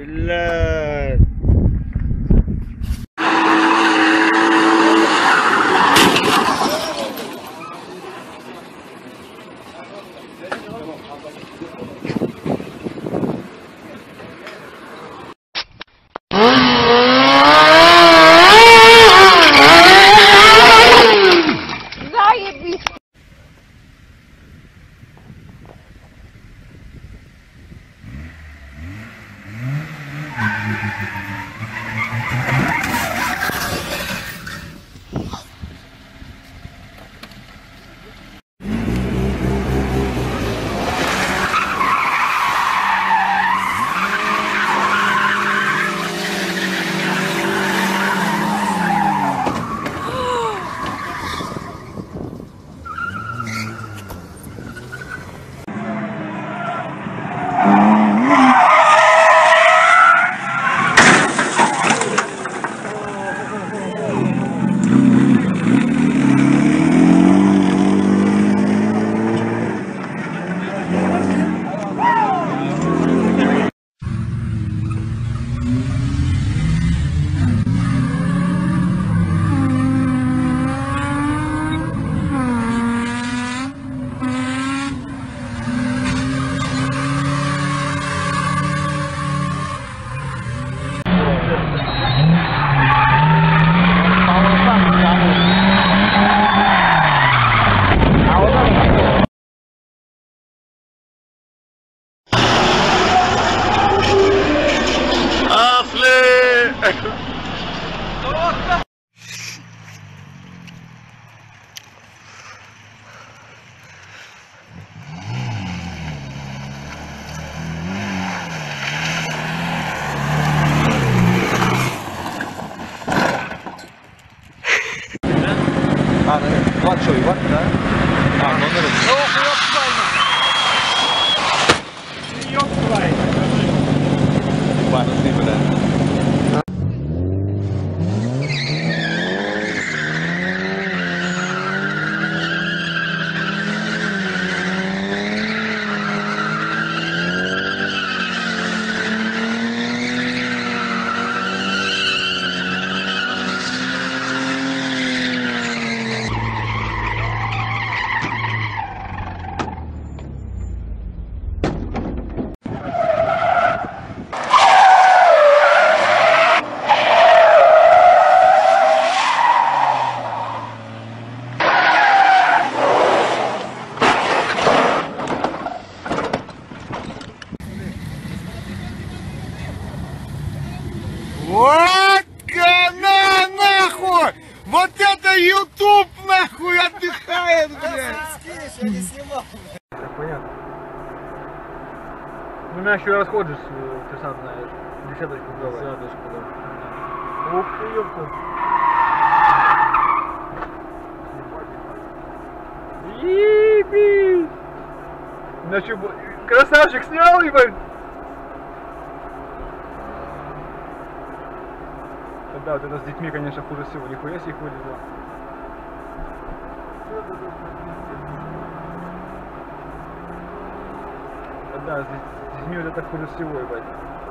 Бля. Вот что, Иван, да? А, номер. Иван, ты, блядь. Вот она нахуй! Вот это YouTube нахуй отдыхает, блядь! Я не снимал. Понятно. Ну, у меня еще расходишь, ты сам знаешь. Десяточку давай. Десяточку, да. Ух ты, ёпта. Ебись! Значит, красавчик снял, ебать! Да, вот это с детьми, конечно, хуже всего. Нихуя себе их вылезло. Да, с детьми вот это хуже всего, ебать.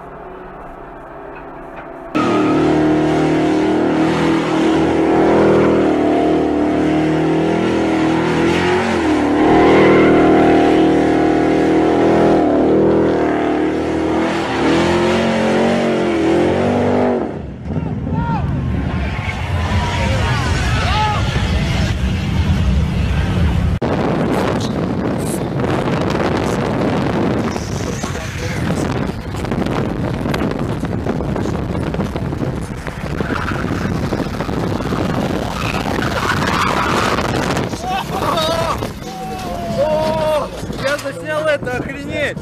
Я заснял это, охренеть!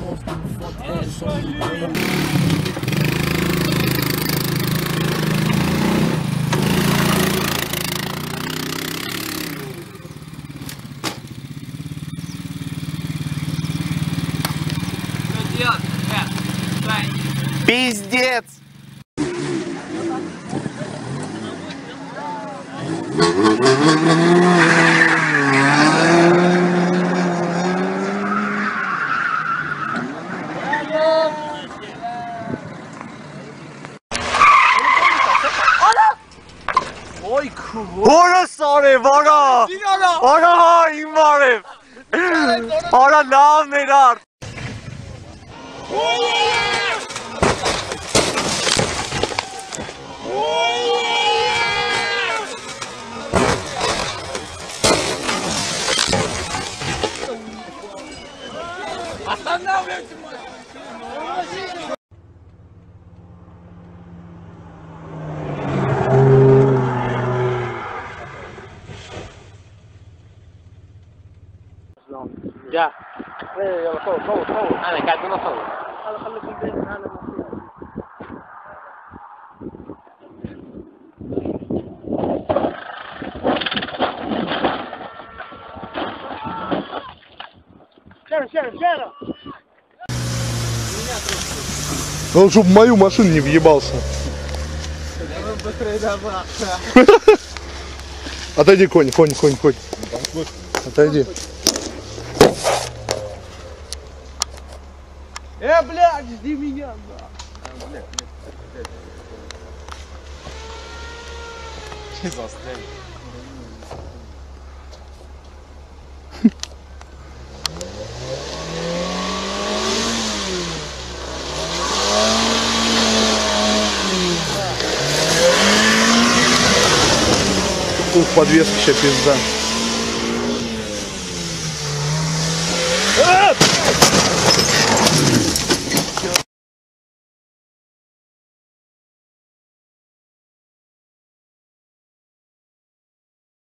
Что делать, ребят? Пиздец! sorry, bana! Bana hain varım! Bana naam neler? جا يلا صور انا قاعد بنصور هذا خليكم بين انا шара. Он чтоб в мою машину не въебался. Отойди, конь. Отойди. Блядь, жди меня. Застряли. Тут подвеска еще пизда.